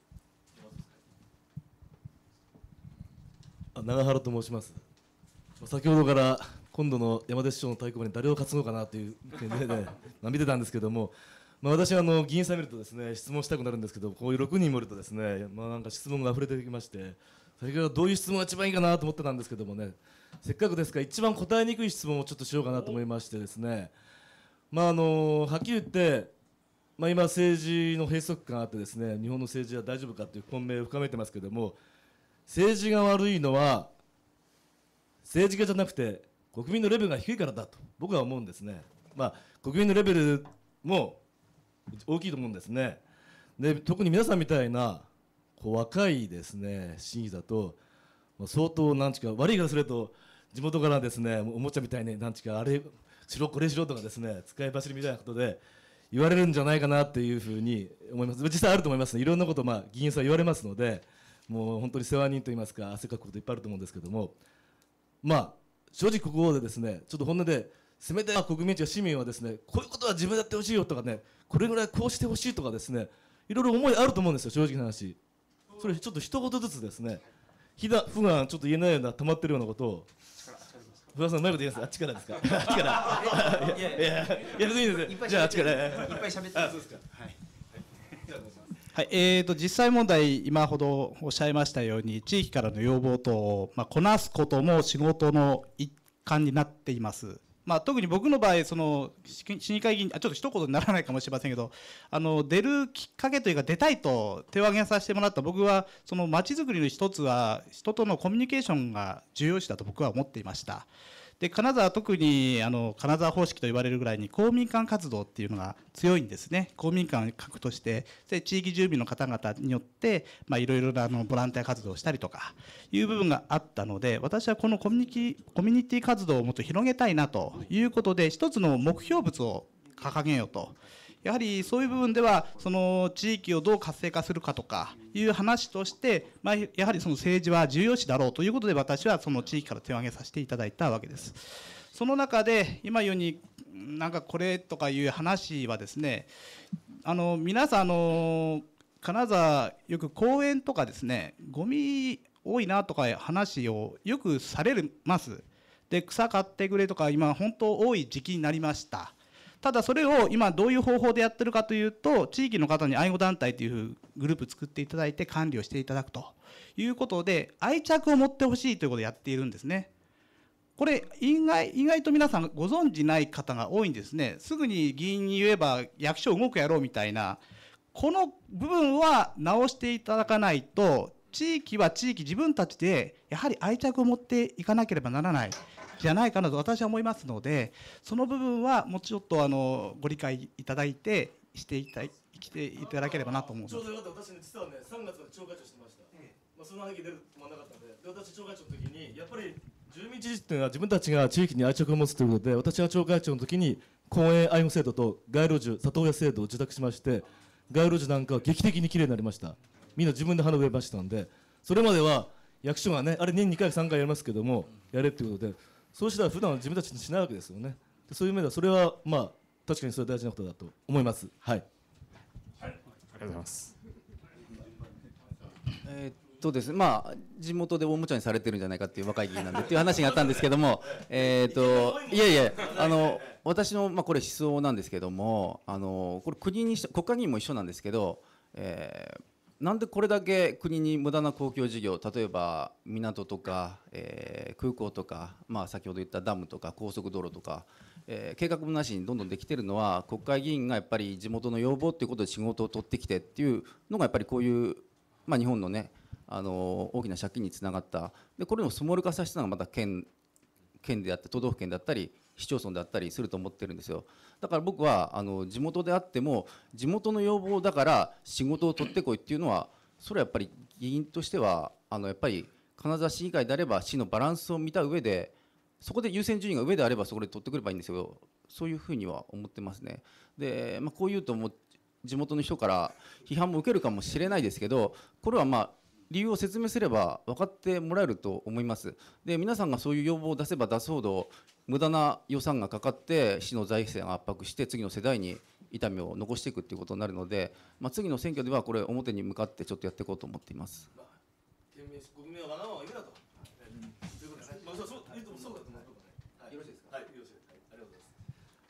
長原と申します。先ほどから今度の山手市長の対抗馬に誰を担ぐのかなという点で、ね、見てたんですけども、まあ、私はあの議員さん見るとですね、質問したくなるんですけど、こういうろくにんもいるとですね、まあ、なんか質問が溢れてきまして、それからどういう質問が一番いいかなと思ってたんですけどもね、せっかくですから一番答えにくい質問をちょっとしようかなと思いましてですね、まああのはっきり言って、まあ、今政治の閉塞感があってですね、日本の政治は大丈夫かという混迷を深めてますけども、政治が悪いのは政治家じゃなくて国民のレベルが低いからだと僕は思うんですね。まあ、国民のレベルも大きいと思うんですね。で特に皆さんみたいなこう若いですね審議だと、まあ、相当なんちか悪い言い方すると地元からですねおもちゃみたいになんちかあれしろこれしろとかですね使い走りみたいなことで言われるんじゃないかなっていうふうに思います。実際あると思いますね。いろんなことまあ議員さん言われますので、もう本当に世話人といいますか汗かくこといっぱいあると思うんですけども、まあ正直ここでですねちょっと本音でせめて国民や市民はですねこういうことは自分でやってほしいよとかね、これぐらいこうしてほしいとかですね、いろいろ思いあると思うんですよ、正直な話。それちょっと一言ずつですね、普段ちょっと言えないような溜まってるようなことを、福田さんうまいこと言います。あっちからですか。あっちからいやいやいや別にいいです。じゃああっちからいっぱい喋って。あ、そうですか。はい。 はい、えーと実際問題、今ほどおっしゃいましたように、地域からの要望等を、まあ、こなすことも仕事の一環になっています。まあ、特に僕の場合、その市議会議員、あちょっと一言にならないかもしれませんけど、あの出るきっかけというか、出たいと手を挙げさせてもらった僕は、そのまちづくりの一つは、人とのコミュニケーションが重要視だと僕は思っていました。で金沢は特にあの金沢方式と言われるぐらいに公民館活動っていうのが強いんですね。公民館を核としてで地域住民の方々によってまあいろいろなあのボランティア活動をしたりとかいう部分があったので、私はこのコミュニティコミュニティ活動をもっと広げたいなということで、一つの目標物を掲げようと。やはりそういう部分ではその地域をどう活性化するかとかいう話として、まあ、やはりその政治は重要視だろうということで、私はその地域から手を挙げさせていただいたわけです。その中で今言うになんかこれとかいう話はですね、あの皆さんあの金沢よく公園とかですねゴミ多いなとか話をよくされます。で草買ってくれとか今本当多い時期になりました。ただそれを今どういう方法でやってるかというと、地域の方に愛護団体というグループ作っていただいて管理をしていただくということで、愛着を持ってほしいということをやっているんですね。これ意外、意外と皆さんご存じない方が多いんですね。すぐに議員に言えば役所動くやろうみたいな、この部分は直していただかないと、地域は地域自分たちでやはり愛着を持っていかなければならないじゃないかなと私は思いますので、その部分はもうちょっとあのご理解いただいてしていたい来ていただければなと思う。 ちょうどよかった。私ね、実はね、さんがつまで町会長してました。まあ、その背景出るまなかったので、で私町会長の時にやっぱり住民自治っていうのは自分たちが地域に愛着を持つということで、私が町会長の時に公営愛護制度と街路樹里親制度を受託しまして、街路樹なんかは劇的にきれいになりました。みんな自分で花植えましたんで、それまでは役所がね、あれ年にかいさんかいやりますけども、やれっていうことで、そうしたら普段は自分たちにしないわけですよね。でそういう意味ではそれはまあ確かにそれは大事なことだと思います。はい。はい、 ありがとうございます。 えーっとですね、まあ地元で大無茶にされてるんじゃないかっていう若い議員なんでっていう話があったんですけども、えーっといやいやあの私のまあこれ思想なんですけども、あのこれ国にし国会議員も一緒なんですけど、えーなんでこれだけ国に無駄な公共事業、例えば港とか、えー、空港とか、まあ、先ほど言ったダムとか高速道路とか、えー、計画もなしにどんどんできてるのは、国会議員がやっぱり地元の要望ということで仕事を取ってきてっていうのがやっぱりこういう、まあ、日本のね、あの大きな借金につながった。でこれをスモール化させたのがまた県県であって都道府県だったり市町村であったりすると思ってるんですよ。だから僕はあの地元であっても地元の要望だから仕事を取ってこいっていうのは、それはやっぱり議員としてはあのやっぱり金沢市以外であれば市のバランスを見た上で、そこで優先順位が上であればそこで取ってくればいいんですよ。そういうふうには思ってますね。で、まあ、こう言うともう地元の人から批判も受けるかもしれないですけど、これはまあ理由を説明すれば分かってもらえると思います。で皆さんがそういう要望を出せば出すほど無駄な予算がかかって市の財政が圧迫して次の世代に痛みを残していくということになるので、まあ、次の選挙ではこれ表に向かってちょっとやっていこうと思っています。 県民国民はわがままを言うなと。ということでね、まあそうそうそうだと思う。よろしいですか。はい、よろしいです。ありがとうございます。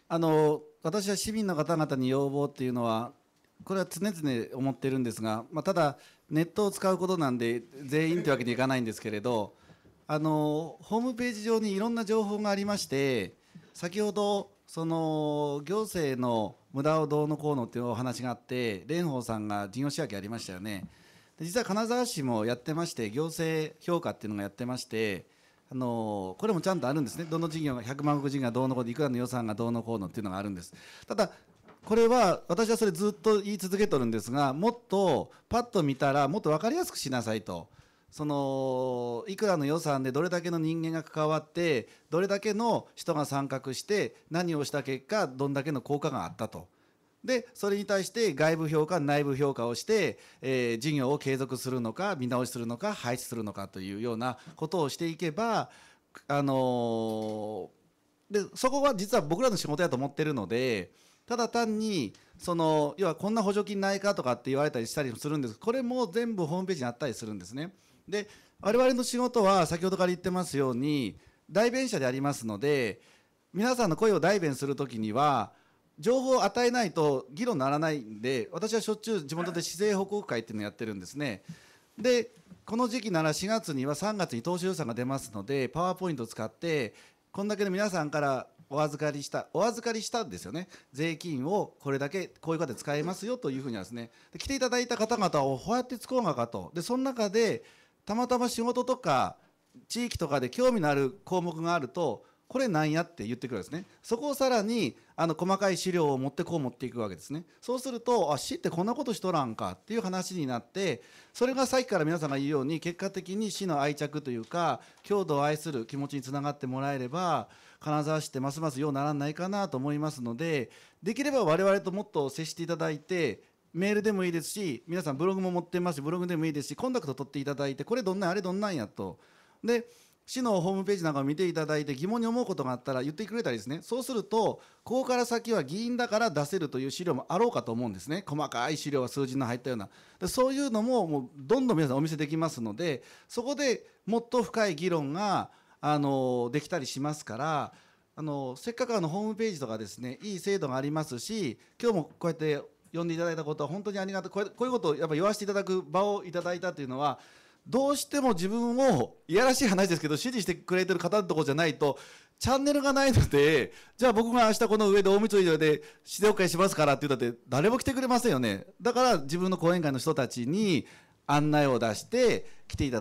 あの私は市民の方々に要望っていうのはこれは常々思っているんですが、まあ、ただネットを使うことなんで全員というわけにいかないんですけれど、あのホームページ上にいろんな情報がありまして、先ほどその行政の無駄をどうのこうのっていうお話があって、蓮舫さんが事業仕分けありましたよね。で実は金沢市もやってまして、行政評価っていうのがやってまして、あのこれもちゃんとあるんですね。どの事業がひゃくまん石事業がどうのこうのいくらの予算がどうのこうのっていうのがあるんです。ただこれは私はそれずっと言い続けとるんですが、もっとパッと見たらもっと分かりやすくしなさいと。そのいくらの予算でどれだけの人間が関わってどれだけの人が参画して何をした結果どんだけの効果があったと。でそれに対して外部評価内部評価をして、えー、事業を継続するのか見直しするのか廃止するのかというようなことをしていけば、あのー、でそこは実は僕らの仕事やと思ってるので、ただ単にその要はこんな補助金ないかとかって言われたりしたりするんです。これも全部ホームページにあったりするんですね。で我々の仕事は先ほどから言ってますように代弁者でありますので、皆さんの声を代弁するときには情報を与えないと議論にならないんで、私はしょっちゅう地元で市政報告会っていうのをやってるんですね。でこの時期ならしがつにはさんがつに当初予算が出ますので、パワーポイントを使ってこんだけの皆さんからお預かりしたお預かりしたんですよね。税金をこれだけこういう方で使えますよというふうにはですね、で来ていただいた方々をこうやって使おうがかと。でその中でたまたま仕事とか地域とかで興味のある項目があると、これなんやって言ってくるんですね。そこをさらにあの細かい資料を持ってこう持っていくわけですね。そうすると、あ市ってこんなことしとらんかっていう話になって、それがさっきから皆さんが言うように結果的に市の愛着というか郷土を愛する気持ちにつながってもらえれば、金沢市ってますますようならないかなと思いますので、できれば我々ともっと接していただいて、メールでもいいですし、皆さんブログも持ってますしブログでもいいですし、コンタクト取っていただいて、これどんなんあれどんなんやと。で市のホームページなんかを見ていただいて疑問に思うことがあったら言ってくれたりですね。そうするとここから先は議員だから出せるという資料もあろうかと思うんですね。細かい資料は数字の入ったようなで、そういうのももうどんどん皆さんお見せできますので、そこでもっと深い議論があのできたりしますから、あのせっかくあのホームページとかですね、いい制度がありますし、今日もこうやって呼んでいただいたことは本当にありがたい。こうこういうことをやっぱ言わせていただく場をいただいたというのは、どうしても自分をいやらしい話ですけど支持してくれてる方のところじゃないとチャンネルがないので、じゃあ僕が明日この上で大光町で市政会しますからって言ったって誰も来てくれませんよね。だから自分の後援会の人たちに案内を出して来ていただくと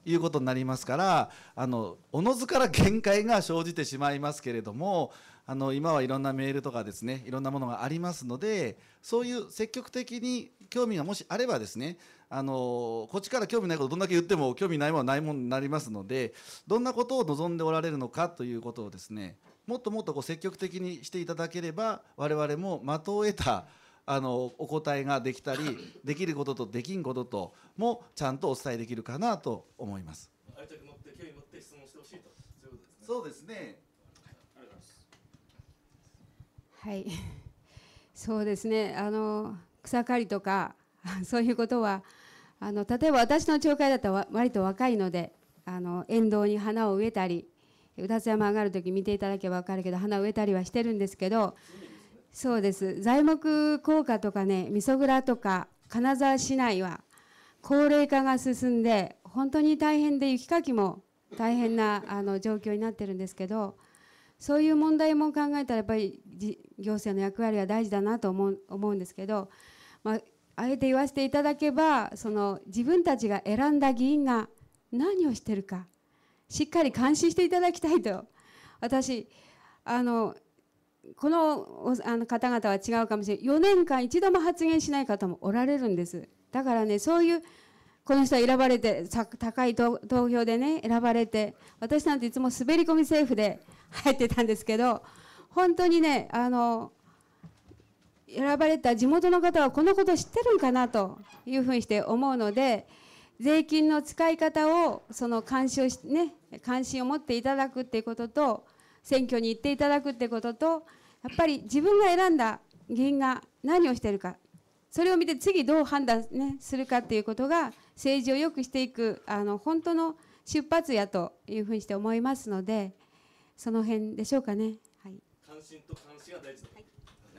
いうことになりますから、あのおのずから限界が生じてしまいますけれども、あの今はいろんなメールとかですね、いろんなものがありますので、そういう積極的に興味がもしあればですね、あのこっちから興味ないことどんだけ言っても興味ないものはないものになりますので、どんなことを望んでおられるのかということをですね、もっともっとこう積極的にしていただければ、我々も的を得たあのお答えができたり、できることとできんことともちゃんとお伝えできるかなと思います。 愛着持って興味持って質問してほしいと、 そうですね。 はい、そうですね。あの草刈りとかそういうことは、あの例えば私の町会だったら割と若いので、あの沿道に花を植えたり、宇多津山上がる時見ていただけば分かるけど、花を植えたりはしてるんですけど、そうです。材木工科とかね、味噌蔵とか金沢市内は高齢化が進んで本当に大変で、雪かきも大変なあの状況になってるんですけど、そういう問題も考えたらやっぱり行政の役割は大事だなと思う、思うんですけど、まあ、あえて言わせていただけば、その自分たちが選んだ議員が何をしてるかしっかり監視していただきたいと。私あのこのあの方々は違うかもしれない、よねんかん一度も発言しない方もおられるんです。だからね、そういうこの人は選ばれて、高い投票でね選ばれて、私なんていつも滑り込み政府で入ってたんですけど、本当にね、あの選ばれた地元の方はこのことを知ってるんかなというふうにして思うので、税金の使い方をその監視をし、ね、関心を持っていただくっていうことと、選挙に行っていただくってことと、やっぱり自分が選んだ議員が何をしているか、それを見て次どう判断、ね、するかっていうことが政治を良くしていくあの本当の出発やというふうにして思いますので、その辺でしょうかね。はい、 関心と監視が大事だ。はい、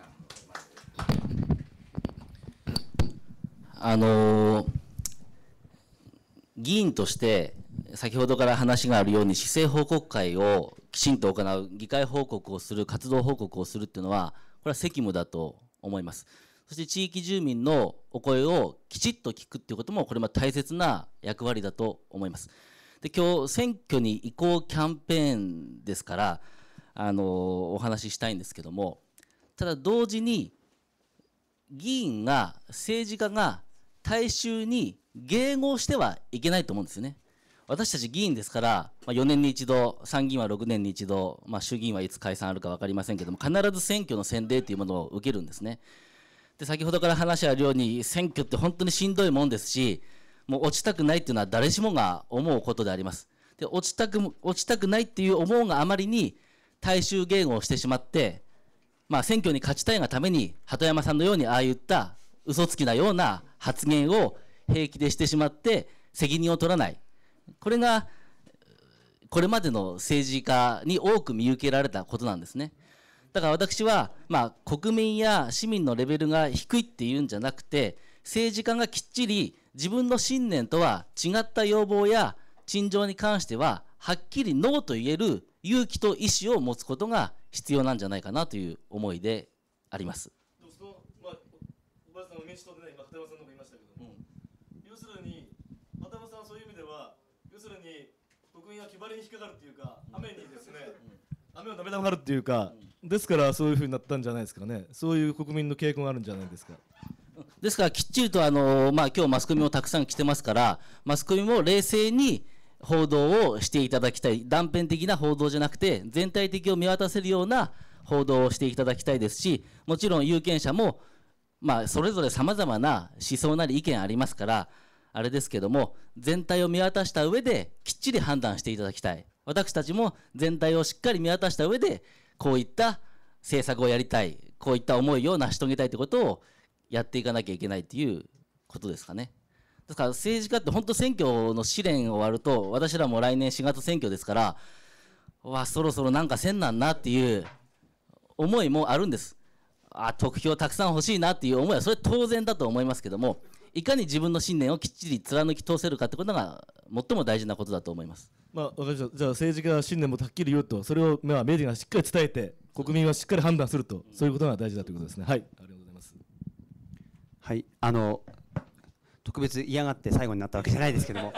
あのー、議員として先ほどから話があるように、市政報告会をきちんと行う、議会報告をする、活動報告をするっていうのは、これは責務だと思います。そして地域住民のお声をきちっと聞くっていうことも、これも大切な役割だと思います。で、今日選挙に移行キャンペーンですから、あのー、お話ししたいんですけども、ただ同時に議員が、政治家が大衆に迎合してはいけないと思うんですよね。私たち議員ですから、まあ、よねんに一度、参議院はろくねんに一度、まあ、衆議院はいつ解散あるか分かりませんけども、必ず選挙の洗礼というものを受けるんですね。で、先ほどから話あるように、選挙って本当にしんどいもんですし、もう落ちたくないっていうのは誰しもが思うことであります。で、落ちたく、落ちたくないっていう思うがあまりに大衆迎合してしまって、まあ、選挙に勝ちたいがために、鳩山さんのようにああいった嘘つきなような発言を平気でしてしまって、責任を取らない。これがこれまでの政治家に多く見受けられたことなんですね。だから私は、まあ、国民や市民のレベルが低いっていうんじゃなくて、政治家がきっちり自分の信念とは違った要望や陳情に関してははっきりノーと言える勇気と意思を持つことが必要なんじゃないかなという思いであります。 どうすると、まあ、小林さんも民主党でね、今鳩山さんのも言いましたけども、うん、要するに鳩山さんはそういう意味では、要するに国民は気張りに引っかかるっていうか、雨にですね、うん、雨をダメだがるっていうか、うん、ですからそういうふうになったんじゃないですかね。そういう国民の傾向があるんじゃないですか。 ですからきっちりとあの、まあ、今日マスコミもたくさん来てますから、マスコミも冷静に報道をしていただきたい。断片的な報道じゃなくて、全体的を見渡せるような報道をしていただきたいですし、もちろん有権者も、まあ、それぞれさまざまな思想なり意見ありますから、あれですけども、全体を見渡した上できっちり判断していただきたい。私たちも全体をしっかり見渡した上で、こういった政策をやりたい、こういった思いを成し遂げたいということをやっていかなきゃいけないということですかね。ですから政治家って本当選挙の試練終わると、私らも来年しがつ選挙ですから、わあそろそろなんかせんなんなっていう思いもあるんです。あ得票たくさん欲しいなっていう思いはそれ当然だと思いますけども、いかに自分の信念をきっちり貫き通せるかってことが最も大事なことだと思います。 まあ、わかりました。じゃあ政治家が信念もはっきり言うと、それをまあメディアがしっかり伝えて、国民はしっかり判断すると、そういうことが大事だということですね。はい、ありがとうございます。 はい、あの特別嫌がって最後になったわけじゃないですけども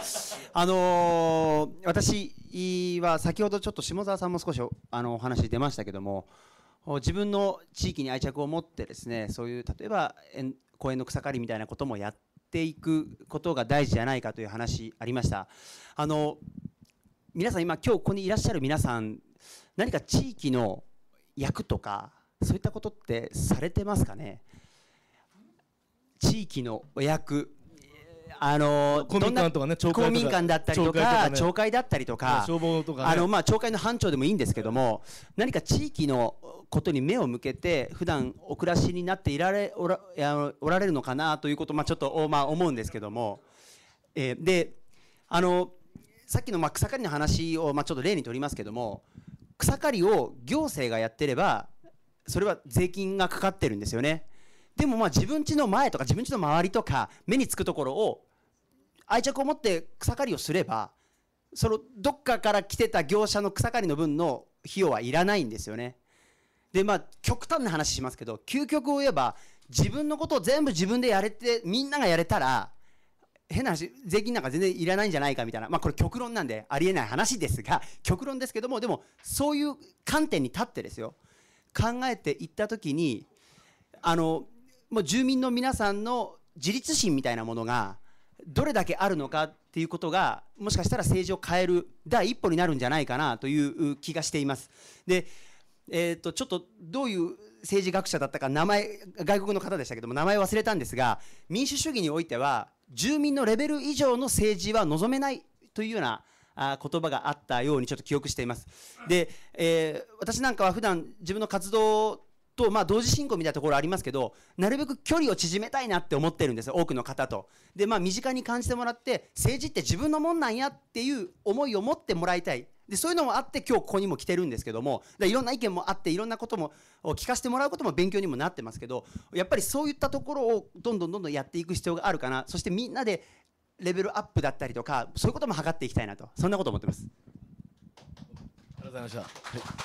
あのー、私は先ほどちょっと下澤さんも少しあのお話出ましたけども、自分の地域に愛着を持ってですね、そういう例えば公園の草刈りみたいなこともやっていくことが大事じゃないかという話ありました。あの皆さん今今日ここにいらっしゃる皆さん、何か地域の役とかそういったことってされてますかね。地域のお役、あの公民館とかね、町会とか公民館だったりとか町会だったりとか、 消防とかね、 あのまあ町会の班長でもいいんですけども、何か地域のことに目を向けて普段お暮らしになっていられおらおられるのかなということを、まあ、ちょっとまあ思うんですけども、えー、であのさっきのまあ草刈りの話をまあちょっと例にとりますけども、草刈りを行政がやってればそれは税金がかかってるんですよね。でもまあ自分家の前とか自分家の周りとか目につくところを愛着を持って草刈りをすれば、そのどっかから来てた業者の草刈りの分の費用はいらないんですよね。でまあ極端な話しますけど、究極を言えば自分のことを全部自分でやれてみんながやれたら変な話、税金なんか全然いらないんじゃないかみたいな、まあこれ極論なんでありえない話ですが、極論ですけども、でもそういう観点に立ってですよ、考えていった時に、あのもう住民の皆さんの自立心みたいなものがどれだけあるのかっていうことが、もしかしたら政治を変える第一歩になるんじゃないかなという気がしています。で、えー、とちょっとどういう政治学者だったか、名前外国の方でしたけども名前忘れたんですが、民主主義においては住民のレベル以上の政治は望めないというようなあ言葉があったようにちょっと記憶しています。で、えー、私なんかは普段自分の活動とまあ同時進行みたいなところありますけど、なるべく距離を縮めたいなって思ってるんですよ、多くの方と。でまあ身近に感じてもらって、政治って自分のもんなんやっていう思いを持ってもらいたい。でそういうのもあって今日ここにも来てるんですけども、いろんな意見もあっていろんなことも聞かせてもらうことも勉強にもなってますけど、やっぱりそういったところをどんどんどんどんやっていく必要があるかな。そしてみんなでレベルアップだったりとか、そういうことも図っていきたいなと、そんなこと思ってます。 ありがとうございました。はい、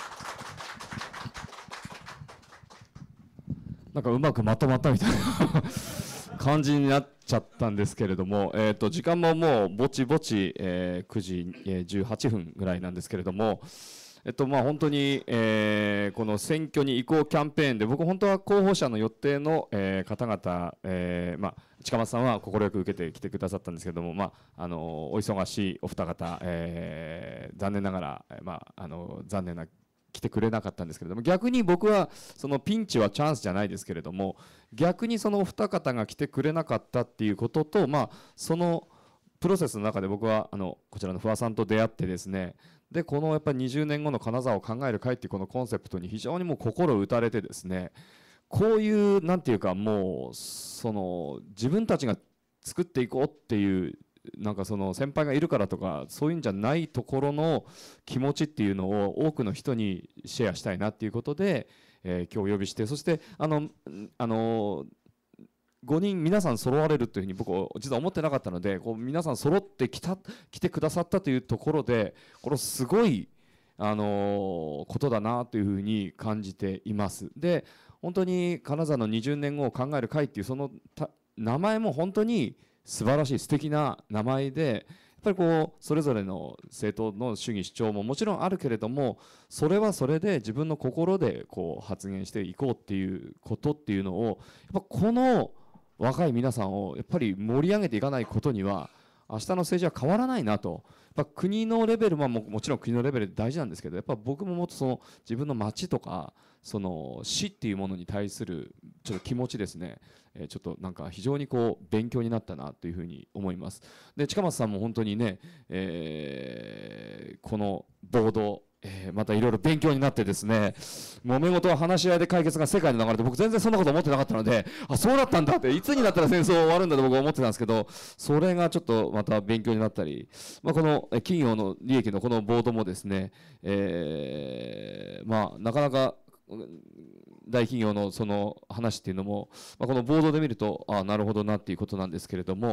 なんかうまくまとまったみたいな感じになっちゃったんですけれども、えー、と時間ももうぼちぼち、えー、くじじゅうはっぷんぐらいなんですけれども、えっとまあ本当に、えー、この選挙に移行キャンペーンで、僕本当は候補者の予定の、えー、方々、えーまあ、近松さんは快く受けてきてくださったんですけども、まあ、あのお忙しいお二方、えー、残念ながら、まあ、あの残念な来てくれなかったんですけれども、逆に僕はそのピンチはチャンスじゃないですけれども、逆にそのお二方が来てくれなかったっていうことと、まあ、そのプロセスの中で僕はあのこちらの不破さんと出会ってですね、でこのやっぱりにじゅうねんごの金沢を考える会っていうこのコンセプトに非常にもう心打たれてですね、こういうなんていうか、もうその自分たちが作っていこうっていう、なんかその先輩がいるからとかそういうんじゃないところの気持ちっていうのを多くの人にシェアしたいなっていうことで、えー、今日お呼びして、そしてあのあのごにん皆さん揃われるというふうに僕は実は思ってなかったので、こう皆さん揃ってきた来てくださったというところで、これすごいあのことだなというふうに感じています。で本当に金沢のにじゅうねんごを考える会っていうその名前も本当に素晴らしい素敵な名前で、やっぱりこうそれぞれの政党の主義主張ももちろんあるけれども、それはそれで自分の心でこう発言していこうっていうことっていうのを、やっぱこの若い皆さんをやっぱり盛り上げていかないことには明日の政治は変わらないなと。やっぱ国のレベルは も, もちろん国のレベルで大事なんですけど、やっぱ僕ももっとその自分の町とかその市っていうものに対するちょっと気持ちですね、えー、ちょっとなんか非常にこう勉強になったなというふうに思います。で近松さんも本当にね、えー、このボードえー、またいろいろ勉強になってですね、揉め事は話し合いで解決が世界の流れで、僕全然そんなこと思ってなかったので、あそうだったんだって、いつになったら戦争終わるんだと僕は思ってたんですけど、それがちょっとまた勉強になったり、まあ、この企業の利益のこのボードもですね、えー、まあなかなか大企業のその話っていうのも、まあ、このボードで見るとあなるほどなっていうことなんですけれども、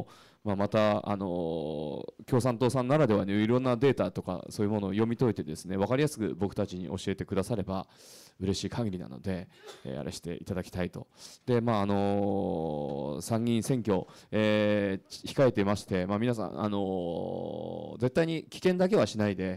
まあ、また、あの共産党さんならではのいろんなデータとかそういうものを読み解いてですね、分かりやすく僕たちに教えてくだされば嬉しい限りなので、えー、あれしていただきたいと。で、まああの参議院選挙、えー、控えてまして、まあ、皆さん、あの絶対に棄権だけはしないで、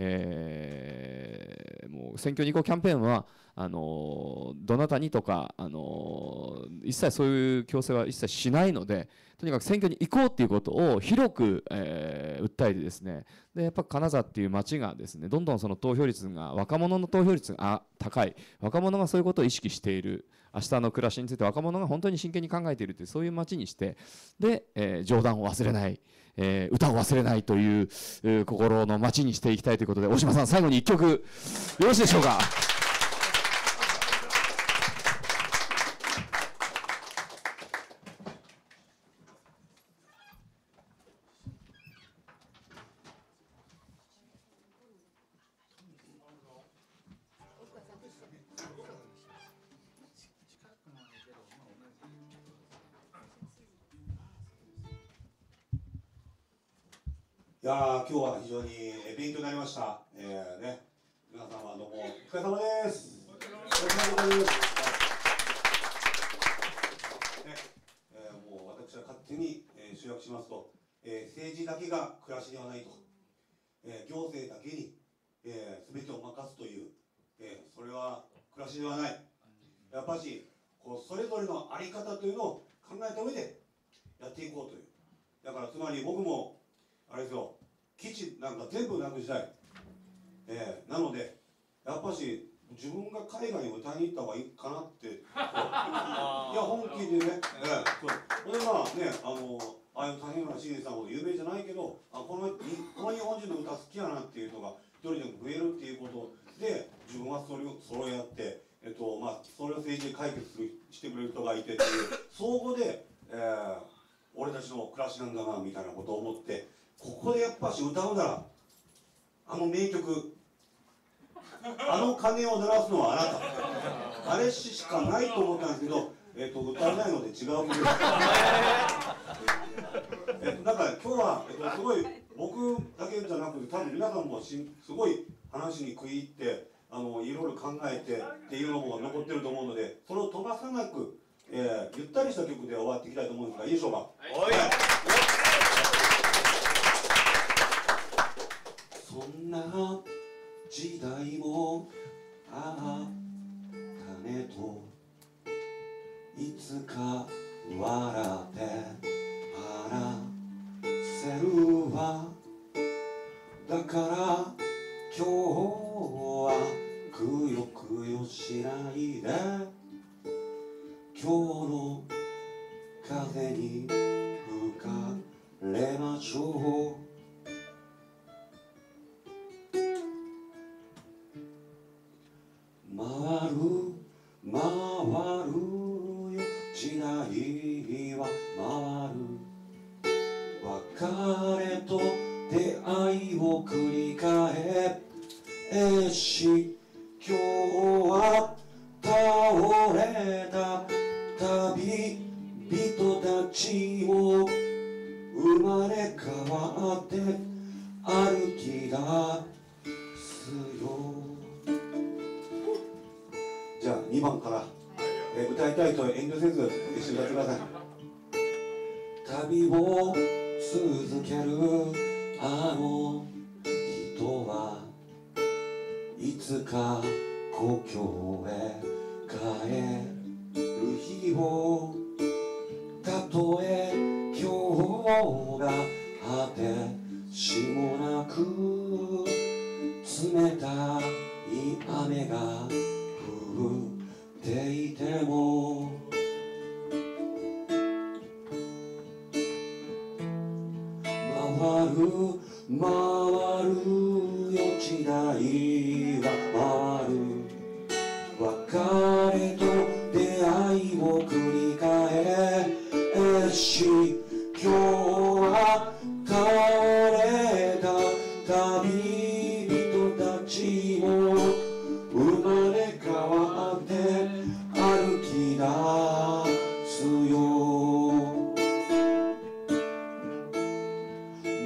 えー、もう選挙に行こうキャンペーンはあのどなたにとか、あの一切そういう強制は一切しないので、とにかく選挙に行こうっていうことを広く、えー、訴えてですね、でやっぱ金沢っていう町がですね、どんどんその投票率が、若者の投票率が高い、若者がそういうことを意識している、明日の暮らしについて若者が本当に真剣に考えているという、そういう町にして、で、えー、冗談を忘れない、えー、歌を忘れないという、えー、心の町にしていきたいということで、大島さん、最後にいっきょくよろしいでしょうか。 いやー、今日は非常に勉強になりました。えーね、皆様どうもお疲れ様です。お疲れ様です。ね、えー、もう私は勝手に、えー、集約しますと、えー、政治だけが暮らしではないと、えー、行政だけに、えー、全てを任すという、えー、それは暮らしではない。やっぱしこうそれぞれの在り方というのを考えた上でやっていこうという。だからつまり僕もあれですよ、基地なんか全部なくしたい、えー、なのでやっぱし自分が海外に歌いに行った方がいいかなっていや本気でね、えー、そうでまあね、あのああいう谷村新司さんほど有名じゃないけど、あこのこの日本人の歌好きやなっていう人が一人でも増えるっていうことで、自分はそれをそれをやって、えっとまあ、それを政治で解決するしてくれる人がいてっていう相互で、えー、俺たちの暮らしなんだなみたいなことを思って、ここでやっぱし歌うならあの名曲、あの鐘を鳴らすのはあなた、あれしかないと思ったんですけど、えー、と歌えないので違う曲ですえっとなんか今日は、えっと、すごい僕だけじゃなくて多分皆さんもしすごい話に食い入ってあのいろいろ考えてっていうのも残ってると思うので、それを飛ばさなく、えー、ゆったりした曲で終わっていきたいと思うんですがいいでしょうか。はい、そんな時代もあったねと、いつか笑って話せるわ。だから今日はくよくよしないで、今日の風に吹かれましょう。回る回るよ時代は回る、別れと出会いを繰り返し、今日は倒れた旅人たちも生まれ変わって歩き出すよ。じゃあにばんから、えー、歌いたいと遠慮せず一緒に歌ってください。旅を続けるあの人はいつか故郷へ帰る日を、たとえ今日が果てしもなく冷たい雨が降っていても、回る回るよ時代は回る、別れと出会いを繰り返し、今日は倒れた旅人たちも生まれ変わって歩き出すよ。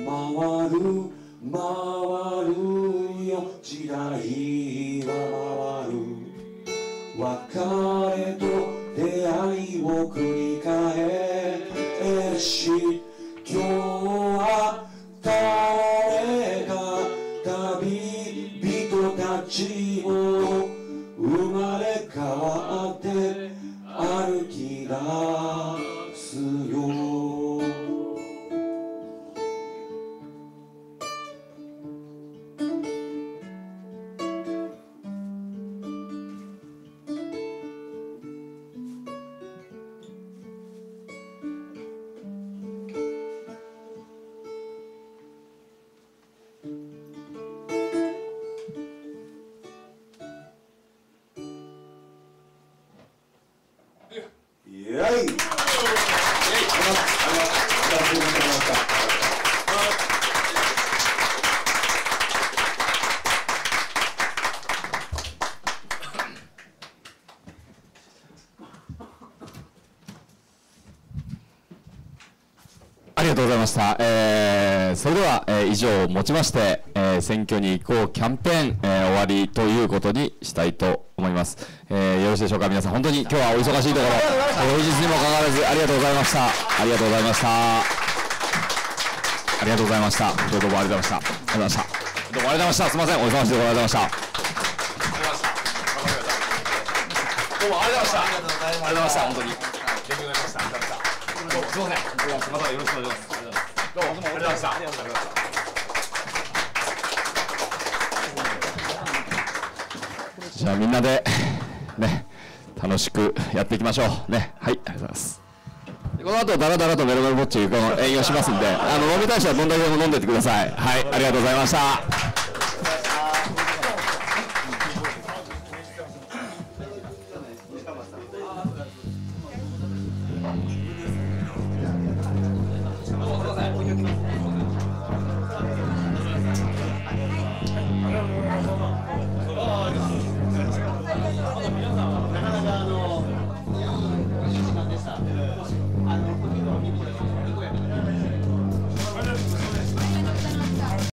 回る回るよ時代は回る別れと出会いを繰り返し今日は誰か旅人たちも生まれ変わって歩き出すよイエイありがとうございました。 ありがとうございました。えー、それでは、えー、以上をもちまして、えー、選挙に行こうキャンペーン、えー、終わりということにしたいと思います。えー、よろしいでしょうか。皆さん本当に今日はお忙しいところ、平日にもかかわらずありがとうございました。ありがとうございました。ありがとうございました。どうもありがとうございました。ありがとうございました。どうもありがとうございました。すみません、お忙しいところありがとうございました。どうもありがとうございました。ありがとうございました。本当に。勉強になりました。ありがとうございました。すみません。またよろしくお願いします。どうもありがとうございました。じゃあみんなでね楽しくやっていきましょうね。はい、ありがとうございます。この後ダラダラとメロメロぼっちこの営業しますんで、あの飲みたい人はどんだけでも飲んでってください。はい、ありがとうございました。 あ